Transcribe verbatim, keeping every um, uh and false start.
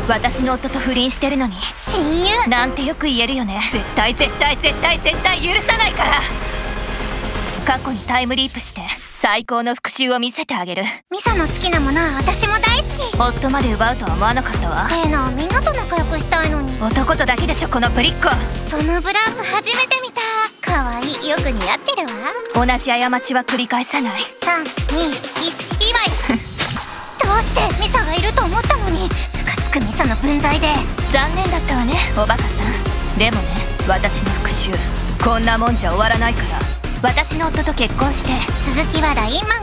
私の夫と不倫してるのに親友なんてよく言えるよね。絶対絶対絶対絶対許さないから。過去にタイムリープして最高の復讐を見せてあげる。 ミサの好きなものは私も大好き。 夫まで奪うとは思わなかったわ。 ええな、みんなと仲良くしたいのに。 男とだけでしょこのぶりっ子。 そのブラウス初めて見た。かわいい、よく似合ってるわ。 同じ過ちは繰り返さない。 さん、に、いち、祝いどうしてミサがいると思ったのに。ムカつくミサの分際で。 残念だったわねおバカさん。でもね、私の復讐こんなもんじゃ終わらないから。私の夫と結婚して。 続きは ライン 漫画